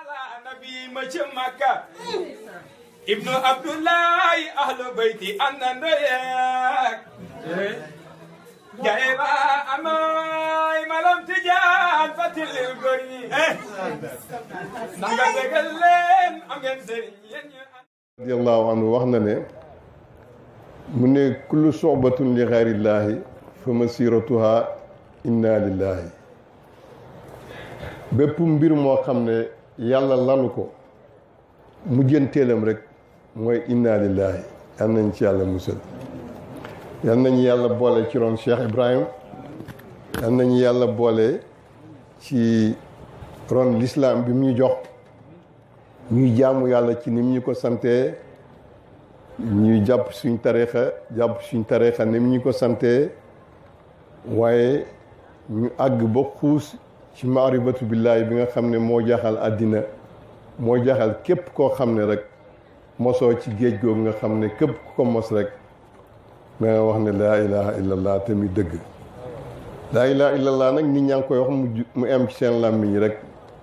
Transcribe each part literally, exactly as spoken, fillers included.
nabi ma ci Makka ibnu Abdullahi ahlu bayti anando yak jayba amay malam tijaan fatil gori nanga degal leen am ngeen sëriñ radiyallahu anhu wax na ne mu ne kullu soxbatun li xayrillaahi fa masiratuha inna lillahi bépp mbir moo xam ne yàlla lalu ko mujjanteelam rek mooy inna lillahi yal nañ ci yàlla musal yal nañu yàlla boole ci ron Cheikh Ibrahim yal nañu yàlla boole ci ron l'islam bi mu ñu jox ñuy jaamu yàlla ci ni mu ñu ko santee ñuy jàpp suñ tariixa jàpp suñ tariixa ni mu ñu ko santee waaye ñu àgg ba xuus ci maarifatu billaahi bi nga xam ne moo jaaxal àddina moo jaaxal képp koo xam ne rek mosoo ci géej googu nga xam ne képp ku ko mos rek da nga wax ne laa ilaha illallah te muy dëgg laa ilaha illallah nag nit ñaa ngi koy wax mu mu em ci seen làmmiñ rek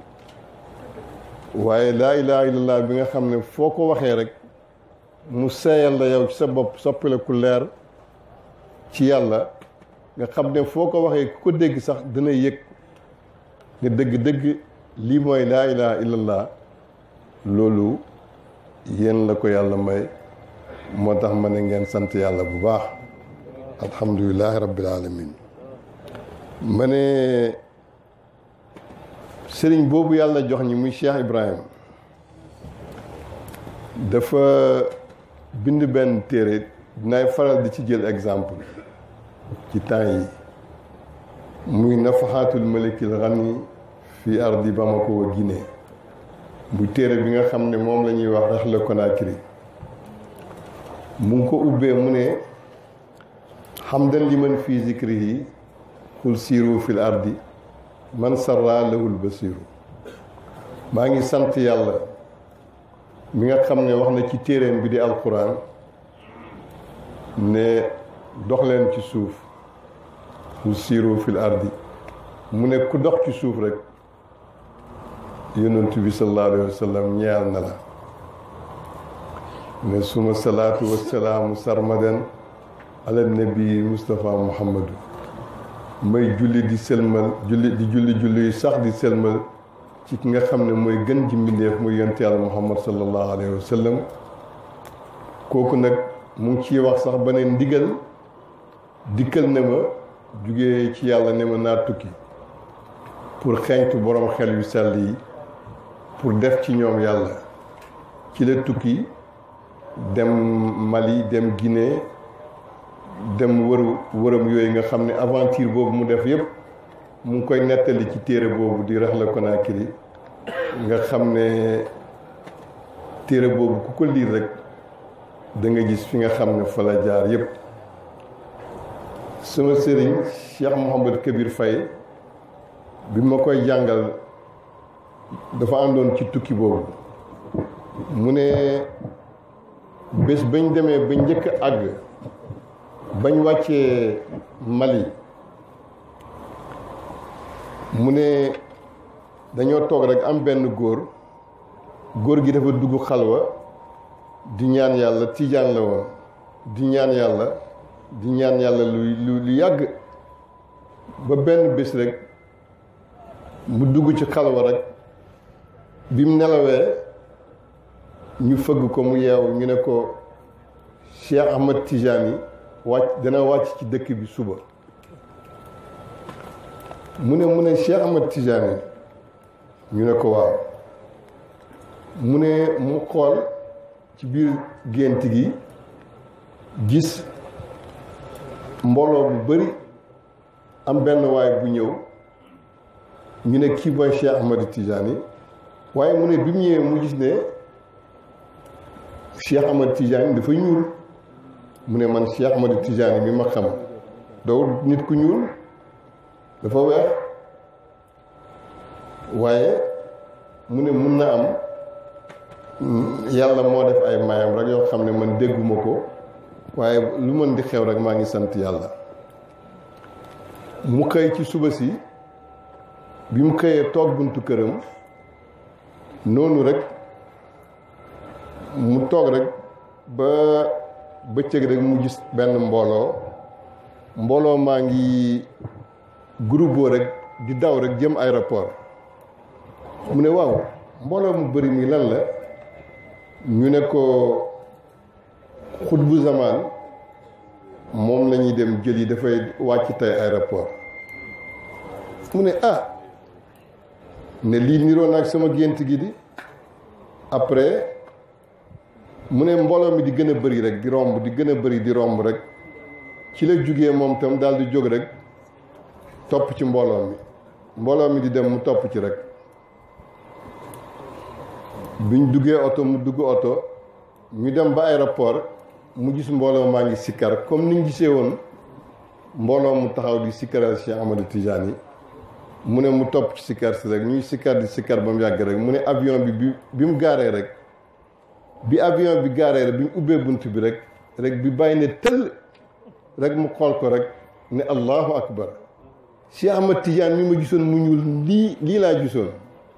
waaye laa ilaha illallah bi nga xam ne foo ko waxee rek mu seeyal la yow ci sa bopp soppale ku leer ci yàlla nga xam ne foo ko waxee ku ko dégg sax dana yëg ne dëgg-dëgg lii mooy laa ilaha illallah loolu yéen la ko yàlla may moo tax ma ne ngeen sant yàlla bu baax alhamdulilahi rabbil alamin ma ne sëriñ boobu yàlla jox ñi muy Cheikh Ibrahim dafa bind benn téere dinaay faral di ci jël exemple ci temps yi muy nafaxaatul malikil xani fi ardi Bamako wa Guinée bu téere bi nga xam ne moom la ñuy wax Rihla Conakry mu ngi ko ubbee mu ne hamdan liman fii zikrihi qul siiru fil ardi man sarra lahul basiru maa ngi sant yàlla mi nga xam ne wax na ci téereem bi di alquran ne dox leen ci suuf qul siiru fil ardi mu ne ku dox ci suuf rek yonent bi sallallahu alayhi wa sallam ñeyal na la ne suma salaatu wassalaamu sarmadan ala nabi Mustafa Muhammadu may julli di sëlmal julli di julli julli sax di sëlmal ci ki nga xam ne mooy gën ji mbindeef muy yonent yàlla Muhammad sallallahu alayhi wa sallam kooku nag mu ngi ciy wax sax ba ne ndigal dikkal ne ma jugee ci yàlla ne ma naa tukki pour xeeñtu borom xel yu sell yi pour def ci ñoom yàlla ci la tukki dem Mali dem Guinée dem wëru wëram yooyu nga xam ne aventure boobu mu def yépp mu ngi koy nettali ci téere boobu di Rihla Conakry nga xam ne téere boobu ku ko liir rek da nga gis fi nga xam ne fa la jaar yépp sama sëriñ Cheikh Mouhamed Kabir Faye bi ma koy jàngal dafa àndoon ci tukki boobu mu ne bés bañ demee ba njëkk a àgg bañ wàccee Mali mu ne dañoo toog rek am benn góor góor gi dafa dugg xalwa di ñaan yàlla tijaan la woon di ñaan yàlla di ñaan yàlla lu lu yàgg ba benn bés rek mu dugg ci xalwa rek bi mu nelawee ñu fëgg ko mu yeew ñu ne ko Cheikh Ahmad Tijani wàcc dana wàcc ci dëkk bi suba mu ne mu ne Cheikh Ahmad Tijani ñu ne ko waaw mu ne mu xool ci biir gént gi gis mbooloo bu bari am benn waay bu ñëw ñu ne kii mooy Cheikh Ahmad Tijani waaye mu ne bi mu ñëwee mu gis ne Cheikh Ahmad Tijani dafa ñuul mu ne man Cheikh Ahmad Tijani bi ma xam doo nit ku ñuul dafa weex waaye mu ne mun na am yàlla moo def ay mayam rek yoo xam ne man dégguma ko waaye lu mën di xew rek maa ngi sant yàlla mu xëy ci suba si bi mu xëyee toog buntu këram noonu rek mu toog rek ba bëccëg rek mu gis benn mbooloo mbooloo maa ngi groupe rek di daw rek jëm aéroport mu ne waaw mbooloo mu bëri mi lan la ñu ne ko xutbu zamaan moom la ñuy dem jël yi dafay wàcc tey aéroport mu ne ah ne lii niroo naag sama gént gi di après mu ne mbooloo mi di gën a bëri rek di romb di gën a bëri di romb rek ci la jugee moom tam daal di jóg rek topp ci mbooloo mi mbooloo mi di dem mu topp ci rek biñ duggee oto mu dugg oto ñu dem ba aéroport mu gis mbooloo maa ngi sikkar comme niñ gisee woon mbooloo mu taxaw di sikkaral Cheikh Ahmadou Tidiane yi mu ne mu topp ci sikkar si rek ñuy sikkar di sikkar ba mu yàgg rek mu ne avion bi bi bi mu gaaree rek bi avion bi gaaree rek bi ñu ubbee bunt bi rek rek bi bàyyi ne tëll rek mu xool ko rek ne allahu akbar Cheikh Ahmadou Tidiane mi ma gisoon mu ñuul lii lii laa gisoon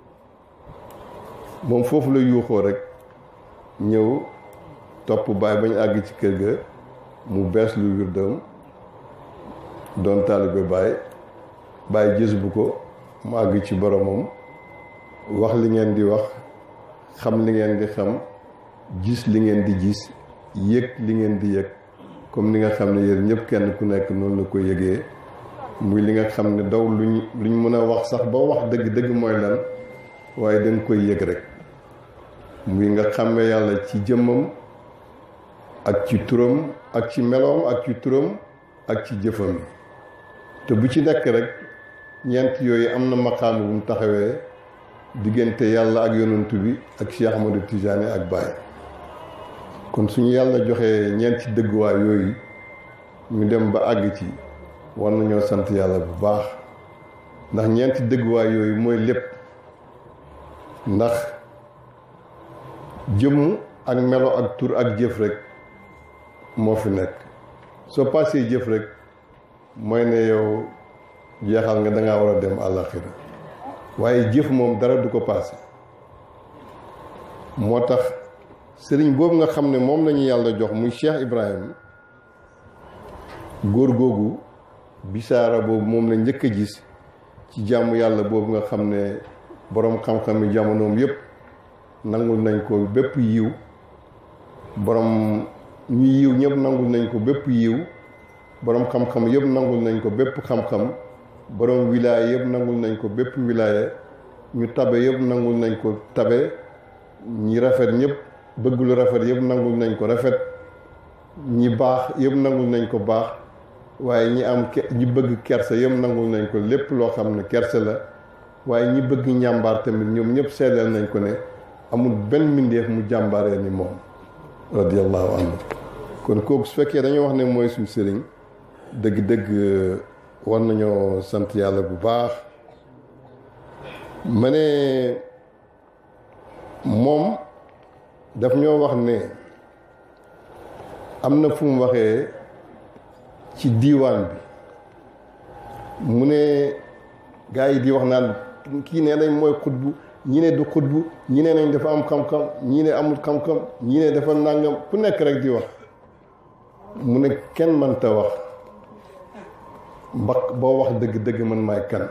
moom foofu la yuuxoo rek ñëw topp baay ba ñu àgg ci kër ga mu bees lu wirdam doon taalibe baay baay gis bu ko mu àgg ci boromam wax li ngeen di wax xam li ngeen di xam gis li ngeen di gis yëg li ngeen di yëg comme ni nga xam ne yéen ñëpp kenn ku nekk noonu la ko yëgee muy li nga xam ne daw luñ luñ mën a wax sax ba wax dëgg dëgg mooy lan waaye dañ koy yëg rek muy nga xàmmee yàlla ci jëmmam ak ci turam ak ci meloom ak ci turam ak ci jëfam te bu ci nekk rek ñeent yooyu am na maqaam bu mu taxawee diggante yàlla ak yonantu bi ak Cheikh Ahmadou Tidiane ak Baye kon suñu yàlla joxee ñeenti dëgguwaay yooyu ñu dem ba àgg ci war nañoo sant yàlla bu baax ndax ñeenti dëgguwaay yooyu mooy lépp ndax jëmm ak melo ak tur ak jëf rek moo fi nekk soo passé jëf rek mooy ne yow jeexal nga dangaa war a dem àllaxira waaye jëf moom dara du ko passé moo tax sëriñ boobu nga xam ne moom lañu yàlla jox muy Cheikh Ibrahim góor googu bisaara boobu moom la njëkk a gis ci jàmm yàlla boobu nga xam ne boroom xam-xam yi jamonoom yépp nangul nañ ko bépp yiw boroom ñu yiw ñëpp nangul nañ ko bépp yiw boroom xam-xam yëpp nangul nañ ko bépp xam-xam boroom wilaaya yëpp nangul nañ ko bépp wilaaya ñu tabe yëpp nangul nañ ko tabe ñi rafet ñëpp bëgg lu rafet yëpp nangul nañ ko rafet ñi baax yëpp nangul nañ ko baax waaye ñi am ñi bëgg kersa yëpp nangul nañ ko lépp loo xam ne kersa la waaye ñi bëgg njàmbaar tamit ñoom ñëpp seedeel nañ ko ne amul benn mbindeef mu jàmbaaree ni moom radiyallahu anhu kon kooku su fekkee dañoo wax ne mooy suñu sëriñ dëgg-dëgg war nañoo sant yàlla bu baax ma ne moom daf ñoo wax ne am na fu mu waxee ci diiwaan bi mu ne gaa yi di wax naan kii nee nañ mooy xutbu ñi ne du xutbu ñi ne nañ dafa am xam-xam ñi ne amul xam-xam ñi ne dafa nàngam ku nekk rek di wax mu ne kenn mënta wax mbax boo wax dëgg-dëgg man maay kan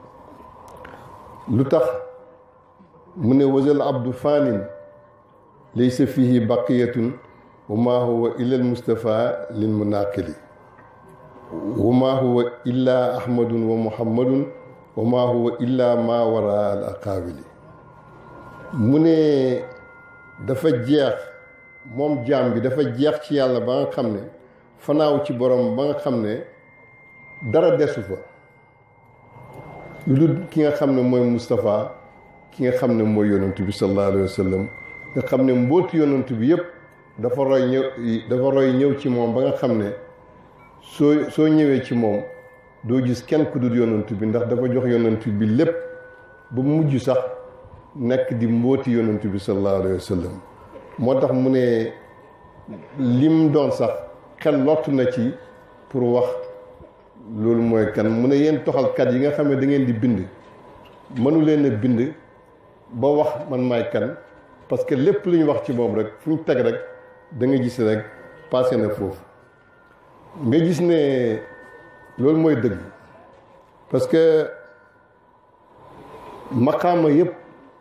lu tax mu ne wasal abdu fanin laysa fihi baqiyatun wa ma huwa illa al mustafa lil munaqili wa ma huwa illa ahmadun wa muhammadun wa ma huwa illa ma wara al aqaabili mu ne dafa jeex moom jaam bi dafa jeex ci yàlla ba nga xam ne fanaaw ci borom ba nga xam ne dara desu fa lu dul ki nga xam ne mooy Moustapha ki nga xam ne mooy yonantu bi sallallahu alayhi wa sallam nga xam ne mbootu yonantu bi yépp dafa roy ñëw dafa roy ñëw ci moom ba nga xam ne soo soo ñëwee ci moom doo gis kenn ku dul yonantu bi ndax dafa jox yonantu bi lépp ba mujj sax nekk di mbooti yonantu bi sallallahu alayhi wa sallam moo tax mu ne lim doon sax xel lottu na ci pour wax loolu mooy kan mu ne yéen toxalkat yi nga xam ne da ngeen di bind mënu leen a bind ba wax man maay kan parce que lépp lu ñu wax ci moom rek fu ñu teg rek da nga gis rek passé na foofu nga gis ne loolu mooy dëgg parce que maqaama yëpp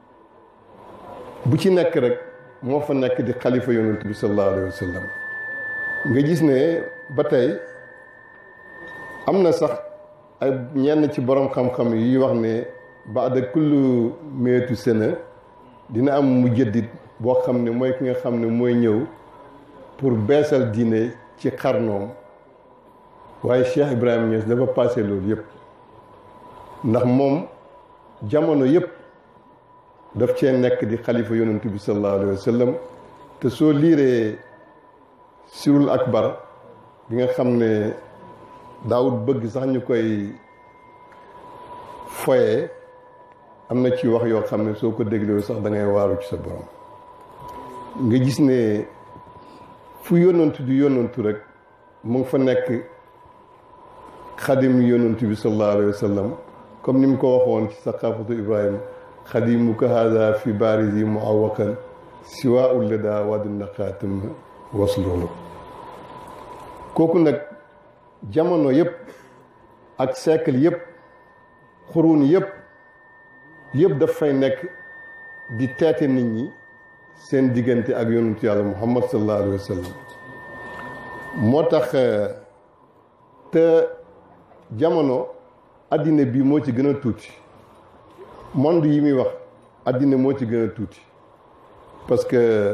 bu ci nekk rek moo fa nekk di xalifa yonent bi sallallahu alayhi wa sallam nga gis ne ba tey am na sax ay ñenn ci borom xam-xam yi wax ne baada kullu meetu sena dina am mujaddid boo xam ne mooy ki nga xam ne mooy ñëw pour beesal diine ci xarnoom waaye Cheikh Ibrahima Niass dafa passé loolu yëpp ndax moom jamono yëpp daf cee nekk di xalifa yonent bi sallallahu alayhi wa sallam te soo liiree sirul akbar bi nga xam ne daawut bëgg sax ñu koy foye am na ci wax yoo xam ne soo ko dégloo sax da ngay waaru ci sa borom nga gis ne fu yonantu di yonantu rek mu ngi fa nekk xadim yonantu bi sallallahu alayhi wa sallam comme ni mu ko waxoon ci saqafatu Ibrahima xadimuka hada fi barisi muawaqan siwa ullada waduna xaatim wasloolu kooku nag jamono yëpp ak siècle yëpp xuruun yëpp yëpp daf fay nekk di teete nit ñi seen diggante ak yonentu yàlla muhammad sallallahu alayhi wa sallam moo tax te jamono addina bi moo ci gën a tuuti monde yi muy wax addina moo ci gën a tuuti parce que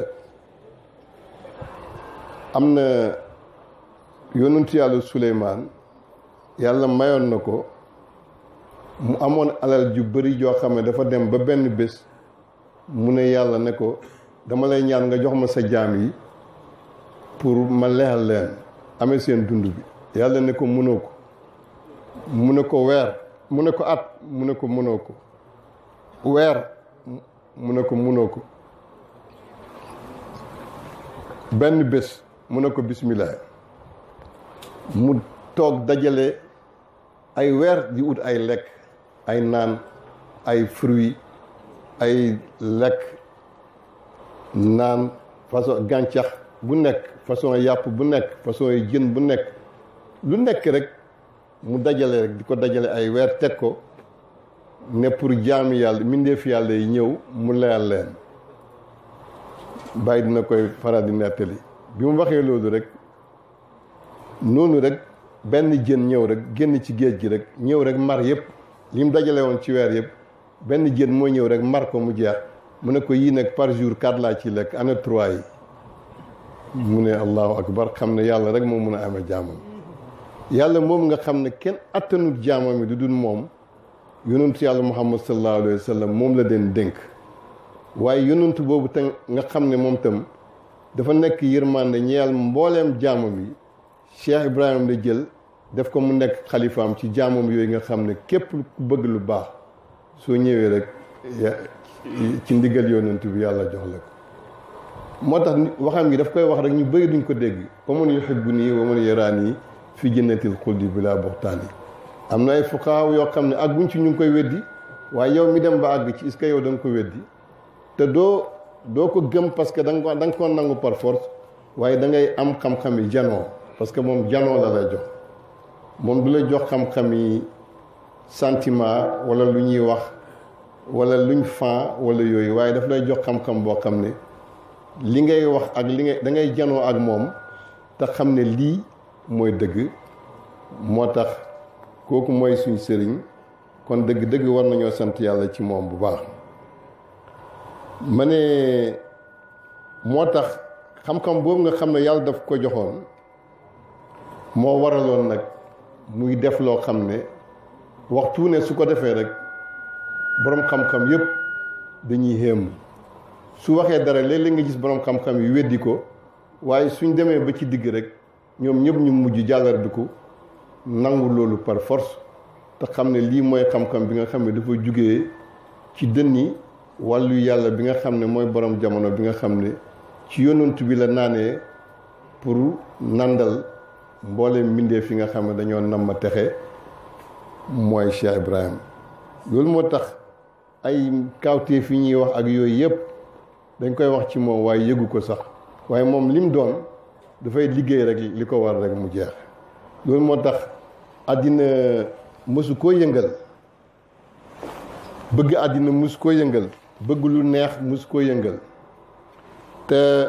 am na yonentu yàlla Suleymaan yàlla mayoon na ko mu amoon alal ju bari joo xam ne dafa dem ba benn bés mu ne yàlla ne ko dama lay ñaan nga jox ma sa jaam yi pour ma lexal leen amee seen dund bi yàlla ne ko mënoo ko mu ne ko weer mu ne ko at mu ne ko mënoo ko weer mu ne ko mënoo ko benn bés mu ne ko bismillah mu toog dajale ay weer di ut ay lekk ay naan ay fruits ay lekk naan façon gàncax bu nekk façon yàpp bu nekk façon yi jën bu nekk lu nekk rek mu dajale rek di ko dajale ay weer teg ko ne pour jaami yàlla mbindeef yàlla yi ñëw mu leyal leen bàyyi dina koy faral di nettali bi mu waxee loolu rek noonu rek benn jën ñëw rek génn ci géej gi rek ñëw rek mar yëpp li mu dajale woon ci weer yëpp benn jën moo ñëw rek mar ko mu jeex mu ne ko yii nag par jour quatre laa ci lekk ana trois yi mu ne allahu akbar xam ne yàlla rek moo mun a amee jaamam yàlla moom nga xam ne kenn attanut jaamam yi du dul moom yonentu yàlla muhammad sallallahu alayhi wa sallam moom la den dénk waaye yonentu boobu te nga xam ne moom tam dafa nekk yërmande ñeel mbooleem jaamam yi Cheikh Ibrahima la jël def ko mu nekk xalifaam ci jaamam yooyu nga xam ne képp ku bëgg lu baax soo ñëwee rek ci ndigal yonentu bi yàlla jox la ko moo tax waxam gi daf koy wax rek ñu bëri duñ ko dégg wa man yuhibbunii wa man yaraanii fi jannatil xuldi bilaa buxtaani am na ay fuqaaw yoo xam ne àgguñ ci ñu ngi koy weddi waaye yow mi dem ba àgg ci est-ce que yow da nga ko weddi te doo doo ko gëm parce que da nga ko da nga ko nangu par force waaye da ngay am xam-xam yi janoo parce que moom janoo la lay jox moom du lay jox xam-xam yi sentiment wala lu ñuy wax wala luñ fan wala yooyu waaye daf lay jox xam-xam boo xam ne li ngay wax ak li ngay da ngay janoo ak moom te xam ne lii mooy dëgg moo tax kooku mooy suñ sëriñ kon dëgg-dëgg war nañoo sant yàlla ci moom bu baax ma ne moo tax xam-xam boobu nga xam ne yàlla daf ko joxoon moo waraloon nag muy def loo xam ne waxtu ne su ko defee rek boroom xam-xam yépp dañuy xéem su waxee dara léeg-léeg nga gis boroom xam-xam yi weddi ko waaye suñ demee ba ci digg rek ñoom ñëpp ñu mujj jàllar bi ko nangu loolu par force te xam ne lii mooy xam-xam bi nga xam ne dafa jugee ci dënni wàllu yàlla bi nga xam ne mooy borom jamono bi nga xam ne ci yonent bi la naanee pour nandal mbooleem mbindeef yi nga xam ne dañoo nam ma texe mooy Cheikh Ibrahima loolu moo tax ay kawteef yi ñuy wax ak yooyu yëpp dañ koy wax ci moom waaye yëgu ko sax waaye moom lim doon dafay liggéey rek li ko war rek mu jeex loolu moo tax àddina mësu koo yëngal bëgg àddina mësu koo yëngal bëgg lu neex mësu koo yëngal te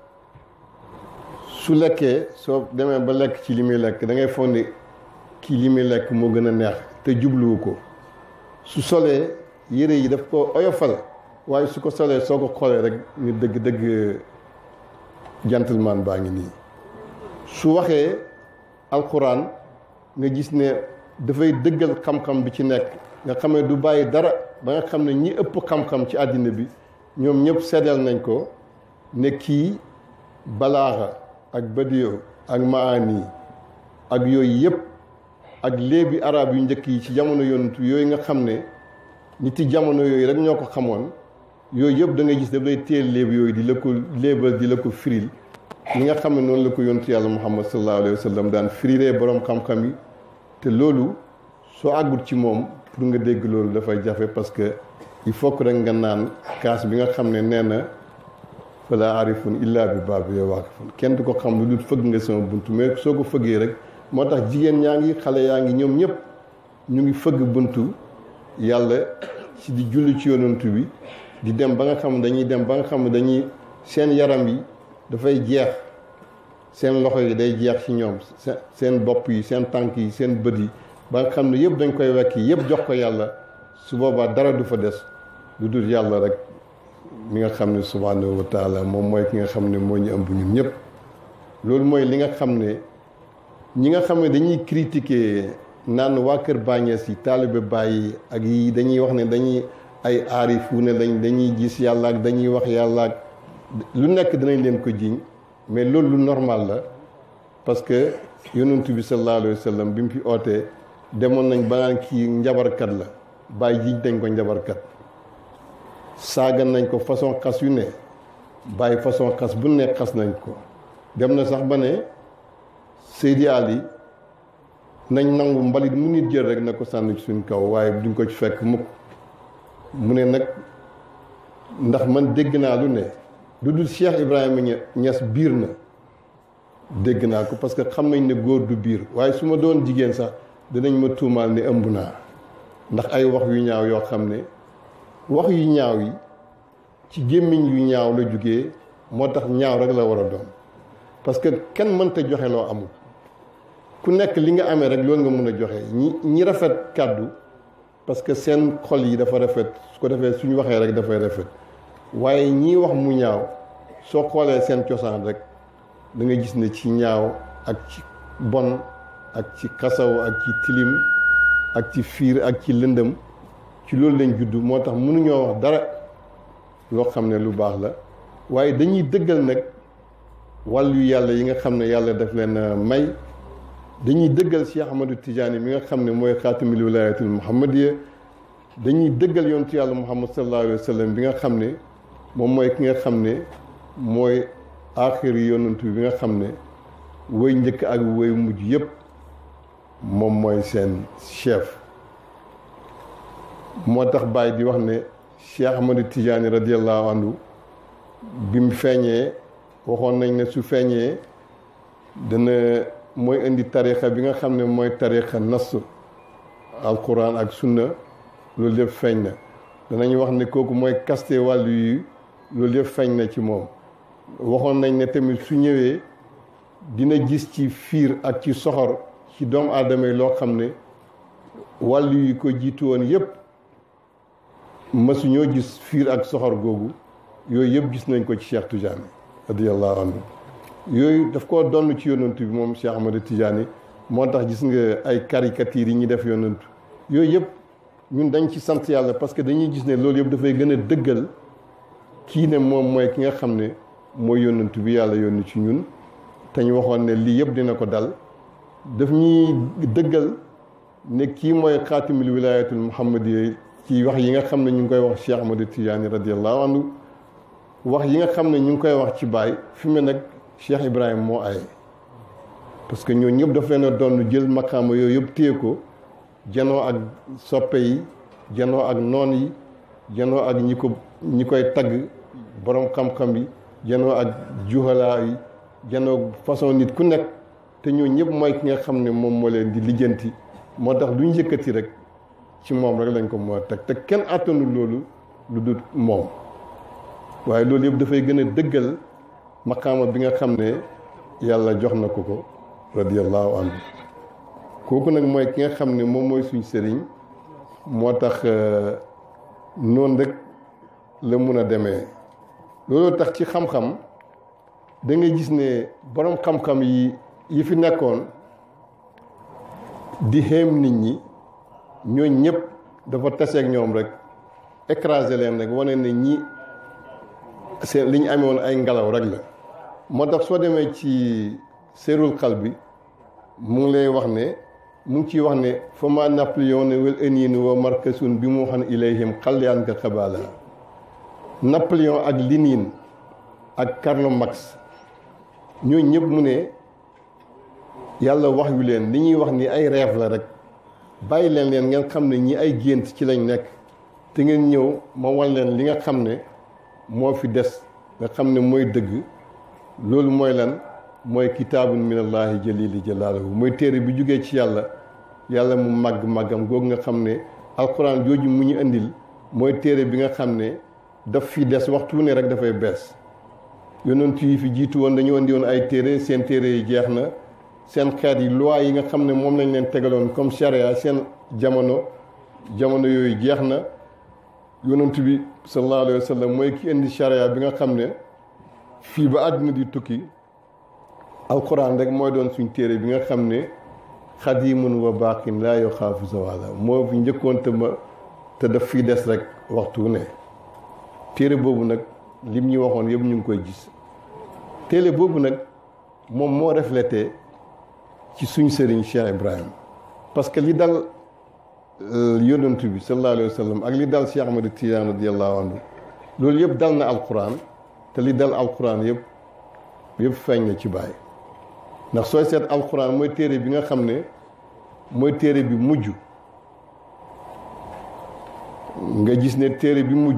su lekkee soo demee ba lekk ci li muy lekk da ngay foog ne kii li muy lekk moo gën a neex te jubluwu ko su solee yére yi daf ko oyofal waaye su ko solee soo ko xoolee rek ñu dëgg dëgg gentleman baa ngi nii su waxee alxuraan nga gis ne dafay dëggal xam-xam bi ci nekk nga xam ne du bàyyi dara ba nga xam ne ñi ëpp xam-xam ci àddina bi ñoom ñëpp seddal nañ ko ne kii balaaxa ak badiyo ak maani ak yooyu yëpp ak léebi arab yu njëkk yi ci jamono yonentu yooyu nga xam ne nit yi jamono yooyu rek ñoo ko xamoon yooyu yëpp da ngay gis daf lay téel léeb yooyu di la ko léebal di la ko firil li nga xam ne noonu la ko yontu yàlla muhammad sallallahu alayhi wa sallam daan firiree borom xam-xam yi te loolu soo àggut ci moom pour nga dégg loolu dafay jafe parce que il faut que rek nga naan kaas bi nga xam ne nee na fala arifun illa bi baabi waaqifun kenn du ko xam lu dul fëgg nga sama buntu mais soo ko fëggee rek moo tax jigéen ñaa ngi xale yaa ngi ñoom ñëpp ñu ngi fëgg buntu yàlla ci di julli ci yonantu bi di dem ba nga xam dañuy dem ba nga xam dañuy seen yaram yi dafay jeex seen loxo yi day jeex ci ñoom seen bopp yi seen tànk yi seen bët yi ba nga xam ne yëpp dañ koy wekk yëpp jox ko yàlla su boobaa dara du fa des lu dul yàlla rek mi nga xam ne subhanahu wa taala moom mooy ki nga xam ne moo ñu ëmb ñun ñëpp loolu mooy li nga xam ne ñi nga xam ne dañuy critiquer naan waa kër Bañes yi taalibe bàyyi ak yi dañuy wax ne dañuy ay aarifu ne dañ dañuy gis yàlla ak dañuy wax yàlla ak lu nekk dinañ leen ko jiñ mais loolu lu normal la parce que yonentu bi sallallahu alayhi wa sallam bi mu fi ootee demoon nañ ba naan kii njabarkat la bàyyi jiñ nañ ko njabarkat saagan nañ ko façon xas yu ne bàyyi façon xas bu ne xas nañ ko dem na sax ba ne Seydi Ali nañ nangu mbalit mu nit jël rek na ko sànni ci suñ kaw waaye duñ ko ci fekk mukk mu ne nag ndax man dégg naa lu ne lu dul Cheikh Ibrahima Niass biir na dégg naa ko parce que xam nañ ne góor du biir waaye su ma doon jigéen sax dinañ ma tuumaal ne ëmb naa ndax ay wax yu ñaaw yoo xam ne wax yu ñaaw yi ci gémmiñ yu ñaaw la jugee moo tax ñaaw rek la war a doon parce que kenn mënta joxe loo amul ku nekk li nga amee rek loolu nga mën a joxe ñi ñi rafet kàddu parce que seen xol yi dafa rafet su ko defee suñu waxee rek dafay rafet waaye ñii wax mu ñaaw soo xoolee seen cosaan rek da nga gis ne ci ñaaw ak ci bon ak ci xasaw ak ci tilim ak ci fiir ak ci lëndëm ci loolu lañ judd moo tax mënuñoo wax dara loo xam ne lu baax la waaye dañuy dëggal nag wàllu yàlla yi nga xam ne yàlla daf leen may dañuy dëggal Cheikh Ahmadou Tidiane mi nga xam ne mooy xaatimul wilaayatul muhammadiya dañuy dëggal yontu yàlla muhammad sallallahu alayhi wa sallam bi nga xam ne moom mooy ki nga xam ne mooy aaxiri yonantu bi nga xam ne woy njëkk ak woy mujj yëpp moom mooy seen chef moo tax Baye di wax ne Cheikh Ahmadou Tidiane radiallahu anhu bi mu feeñee waxoon nañ ne su feeñee dana mooy indi tarixa bi nga xam ne mooy tarixa nas alquran ak sunna loolu yëpp feeñ na danañ wax ne kooku mooy kaste wàllu yi loolu yëpp feeñ na ci moom waxoon nañ ne tamit su ñëwee dina gis ci fiir ak ci soxor ci doomu aadama yi loo xam ne wàllu yi ko jiitu woon yëpp mësu ñoo gis fiir ak soxor googu yooyu yëpp gis nañ ko ci Cheikh Tidiane radiyallahu anhu yooyu daf koo donn ci yonantu bi moom Cheikh Ahmadou Tidiane moo tax gis nga ay caricatures yi ñuy def yonantu yooyu yëpp ñun dañ ci sant yàlla parce que dañuy gis ne loolu yëpp dafay gën a dëggal kii ne moom mooy ki nga xam ne mooy yonantu bi yàlla yónni ci ñun te ñu waxoon ne lii yëpp dina ko dal daf ñuy dëggal ne kii mooy xaatimul wilaayatul muhammadiya ci wax yi nga xam ne ñu ngi koy wax Cheikh Ahmadou Tidiane radiyallahu anhu wax yi nga xam ne ñu ngi koy wax ci Baay fi mu nag Cheikh Ibrahima moo aye parce que ñoo ñëpp daf leen a doon jël maqaama yooyu yëpp téye ko janoo ak soppe yi janoo ak noon yi janoo ak ñi ko ñi koy tagg borom xam-xam yi janoo ak juhalaa yi janoo façon nit ku nekk te ñoo ñëpp mooy ki nga xam ne moom moo leen di lijjanti moo tax duñ yëkkati rek ci moom rek lañ ko moo teg te kenn àttanul loolu lu dul moom waaye loolu yëpp dafay gën a dëggal maqaama bi nga xam ne yàlla jox na ko ko radiyallahu anhu kooku nag mooy ki nga xam ne moom mooy suñ sëriñ moo tax noonu rek la mun a demee loolu tax ci xam-xam da nga gis ne borom xam-xam yi yi fi nekkoon di xéem nit ñi ñooñ ñëpp dafa taseeg ñoom rek écraser leen rek wane ne ñi seen li ñu amee woon ay ngelaw rek la moo tax soo demee ci seerul xal bi mu ngi lay wax ne mu ngi ciy wax ne fa ma Napoléon ne wel eniin wa markasun bi mu xam ilayhim xalyaan ka xabaala Napoléon ak Lénine ak Karl Marx ñooñu ñëpp mu ne yàlla wax yu leen li ñuy wax ni ay rêve la rek bàyyi leen leen ngeen xam ne ñi ay gént ci lañ nekk te ngeen ñëw ma wan leen li nga xam ne moo fi des nga xam ne mooy dëgg loolu mooy lan mooy kitaabun minallahi jalili jalaaluhu mooy téere bi jógee ci yàlla yàlla mu màgg màggam googu nga xam ne alxuraan jooju mu ñu indil mooy téere bi nga xam ne daf fi des waxtu ne rek dafay bees yonent yi fi jiitu woon dañu indi woon ay téere seen téere yi jeex na seen xeet yi loi yi nga xam ne moom lañ leen tegaloon comme charia seen jamono jamono yooyu jeex na yonent bi sallallahu alayhi wa sallam mooy ki indi charia bi nga xam ne fii ba àddina di tukki alquran rek mooy doon suñ téere bi nga xam ne xadimun wa baqin laa yoxaafu zawala moo fi njëkkoon te ma te daf fii des rek waxtu ne téere boobu nag lim ñu waxoon yëpp ñu ngi koy gis téere boobu nag moom moo reflété ci suñ sëriñ Cheikh Ibrahim parce que li dal yonent bi sallallahu alayhi wa sallam ak li dal Cheikh Ahmad Tidiane radiyallahu anhu loolu yëpp dal na alquran te li dal alquran yëpp yëpp feeñ na ci Baay ndax sooy seet alquran mooy téere bi nga xam ne mooy téere bi mujj nga gis ne téere bi mujj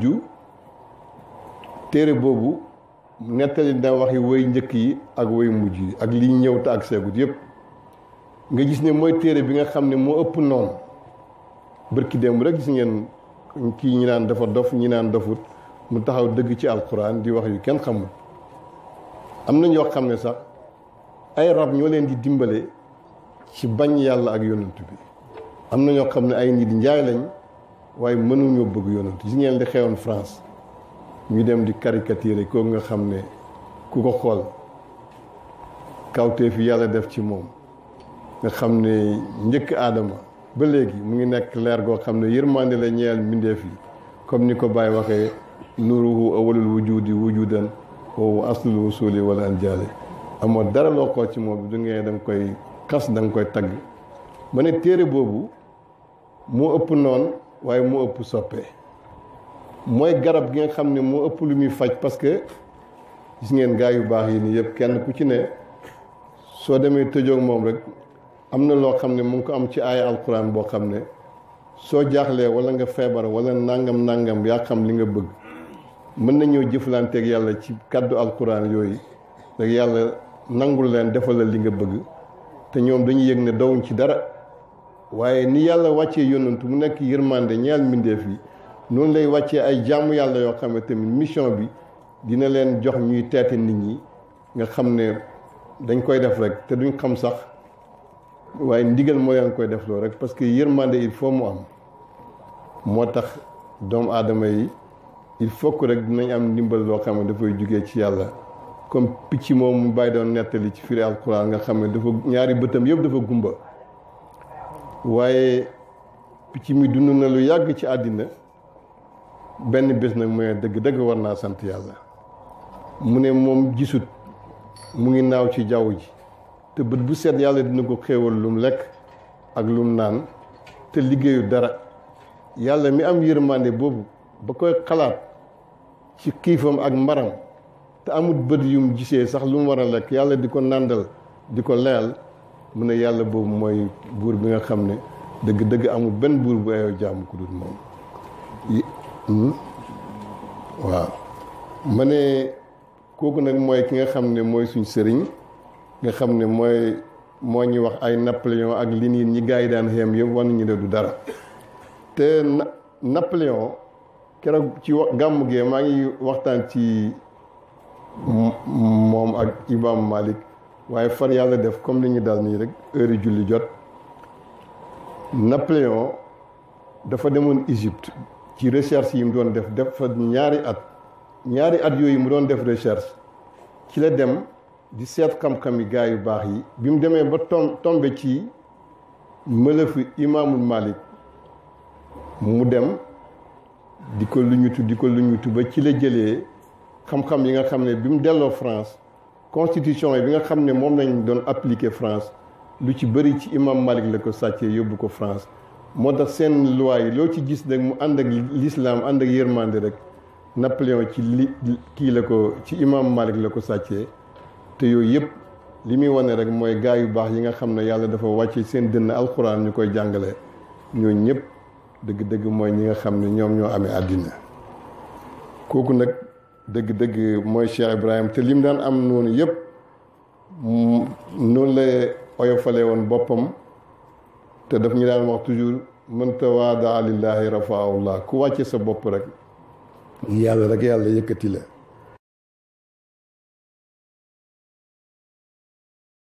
téere boobu nettali na waxi woy njëkk yi ak woy mujj yi ak li ñëw te ak seegut yëpp nga gis ne mooy téere bi nga xam ne moo ëpp noonu bërki démb rek gis ngeen kii ñi naan dafa dof ñi naan dofut mu taxaw dëgg ci alquran di wax yu kenn xamul am na ñoo xam ne sax ay rab ñoo leen di dimbale ci bañ yàlla ak yonent bi am na ñoo xam ne ay nit njaay lañ waaye mënuñoo bëgg yonent gis ngeen li xewoon France ñu dem di caricature kooku nga xam ne ku ko xool kawtee fi yàlla def ci moom nga xam ne njëkk aadama ba léegi mu ngi nekk leer goo xam ne yërmande la ñeel mbindeef yi comme ni ko Baye waxee nuruhu awalul wujudi wujudan wa aslul wusuli wala anjaali amoo dara loo xool ci moom du ngeen da nga koy xas da nga koy tagg ma ne téere boobu moo ëpp noon waaye moo ëpp soppe mooy garab gi nga xam ne moo ëpp lu muy faj parce que gis ngeen gaa yu baax yi nii yëpp kenn ku ci ne soo demee tëjoog moom rek am na loo xam ne mu ngi ko am ci aaya alquran boo xam ne soo jaaxlee wala nga feebar wala nangam nangam yaa xam li nga bëgg mën na ñëw jëflanteeg yàlla ci kàddu alquran yooyu rek yàlla nangul leen defal la li nga bëgg te ñoom dañuy yëg ne dawuñ ci dara waaye ni yàlla wàccee yonantu mu nekk yërmande ñeel mbindeef yi noonu lay wàccee ay jàmm yàlla yoo xam ne tamit mission bi dina leen jox ñuy teete nit ñi nga xam ne dañ koy def rek te duñ xam sax waaye ndigal moo leen koy def loo rek parce que yërmande il faut mu am moo tax doomu aadama yi il faut que rek dinañ am ndimbal loo xam ne dafay jugee ci yàlla comme picc moom mu bàyyi doon nettali ci firi alquran nga xam ne dafa ñaari bëtam yëpp dafa gumba waaye picc mi dund na lu yàgg ci àddina benn bés nag mu ne dëgg dëgg war naa sant yàlla mu ne moom gisut mu ngi naaw ci jaww ji te bët bu set yàlla dina ko xéewal lum lekk ak lum naan te liggéeyu dara yàlla mi am yërmande boobu ba koy xalaat ci xiifam ak mbaram te amul bët yum gisee sax lu mu war a lekk yàlla di ko nàndal di ko leyal mu ne yàlla boobu mooy buur bi nga xam ne dëgg-dëgg amul benn buur bu ayoo jaamu ku dul moom waaw ma ne kooku nag mooy ki nga xam ne mooy suñ sëriñ nga xam ne mooy moo ñuy wax ay Napoléon ak li nii ñi gars yi daan xeem yëpp war nañu ne du dara te Napoléon keroog ci gàmmu gee maa ngi waxtaan ci moom ak Imam Malik waaye far yàlla def comme li ñu dal nii rek heure yi julli jot Napoléon dafa demoon Égypte ci recherche yi mu doon def def fa ñaari at ñaari at yooyu mu doon def recherche ci la dem di seet xam-xam yi gaa yu baax yi bi mu demee ba tom tombe ci mëlëfu imaamul Malik mu dem di ko luñutu di ko luñutu ba ci la jëlee xam-xam yi nga xam ne bi mu delloo France constitution yi bi nga xam ne moom lañ doon appliquer France lu ci bëri ci imam Malik la ko sàccee yóbbu ko France moo tax seen loi yi loo ci gis nag mu ànd ak l'islam ànd ak yërmande rek Napoléon ci li kii la ko ci imam Malik la ko sàccee te yooyu yëpp li muy wane rek mooy gaa yu baax yi nga xam ne yàlla dafa wàcce seen dënn alxuraan ñu koy jàngale ñooñu ñëpp dëgg-dëgg mooy ñi nga xam ne ñoom ñoo amee àddina kooku nag dëgg-dëgg mooy Cheikh Ibrahim te lim daan am noonu yëpp noonu la oyofalee woon boppam te daf ñu daan wax toujours man tawaadaa lillaahi rafaahu llaah ku wàcce sa bopp rek yàlla rek yàlla yëkkati la